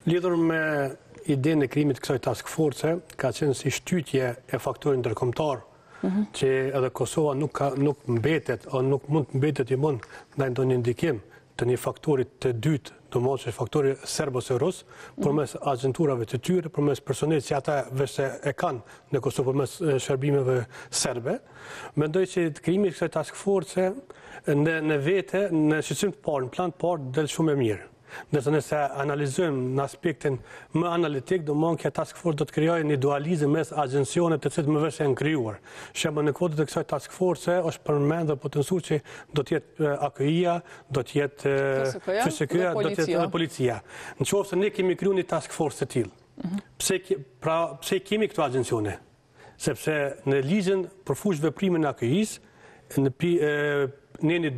Lidhur me idenë e krijimit të kësaj task force, ka qenë si shtytje e faktorit ndërkombëtar, që edhe Kosova nuk mbetet, o nuk mund të mbetet i mund ndaj ndonjë ndikim të një faktorit të dytë, domosht që faktori serb ose rus, përmes agenturave të tyre, përmes personelit që ata vese e kanë në Kosovë përmes shërbimeve serbe. Mendoj që krijimi i kësaj task force në vete, në shqyrtim të parë, në plan të parë, del shumë e mirë. Ndërsa nëse analizojmë në aspektin më analitik, do më kjo task force do të krijojë një dualizëm mes agjencionet të cilët më vesh janë krijuar. Shembull në kuadrin e kësaj task force është përmendur potencialisht që do të jetë AKI-ja, do të jetë FSK-ja, do të jetë edhe policia. Nëse ne kemi krijuar një task force të tillë, pse kemi këto agjencione? Sepse në ligjin përfush veprimin e AKI-s, në neni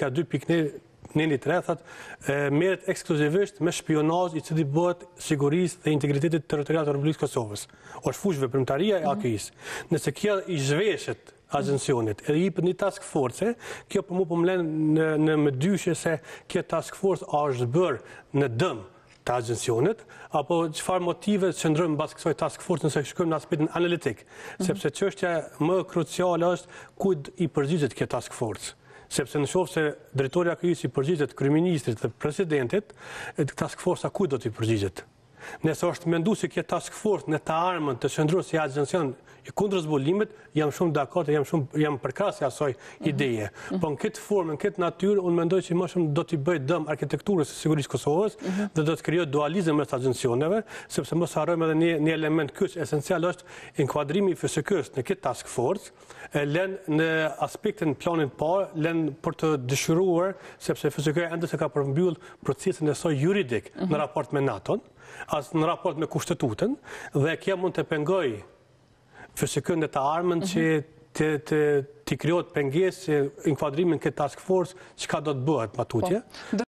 2.2.3 merret ekskluzivisht me shpionazh i cili bëhet sigurisë dhe integritetit territorial të Republikës Kosovës. Është fushë veprimtaria e AKI-s. Nëse kjo i zhveshet agjencionit edhe i jepet një task force, kjo për mua po më lën në mëdyshje se kjo task force është bërë në dëm të agjencionit, apo çfarë motive qëndrojmë mbas kësaj task force nëse shkojmë në aspektin analitik, sepse çështja më kruciale është kujt i përgjigjet kjo task force. Sepse në qoftë se drejtori i AKI-s i përgjigjet kryeministrit dhe presidentit, task force kujt do t'i përgjigjet? Nëse është menduar se kjo task force në të armën të qëndruar si agjencion i kundër zbulimit, jam shumë dakord, jam përkrahas asaj ideje. Po në këtë formë, në këtë natyrë, unë mendoj që më shumë do t'i bëj dëm arkitekturës së sigurisë Kosovës dhe do të krijojë dualizëm mes agjencioneve, sepse mos harrojmë edhe një element kyç esencial është inkuadrimi i FSK-s në këtë task force, lën në aspektin planin parë, lën për të dëshiruar, sepse FSK-ja ende se ka përmbyll procesin e saj juridik në raport me NATO-n, as në raport me kushtetutën, dhe kjo mund të pengoj FSK-n e të armën që të krijohet pengesë inkuadrimin këtë task force, çka do të bëhet patutje.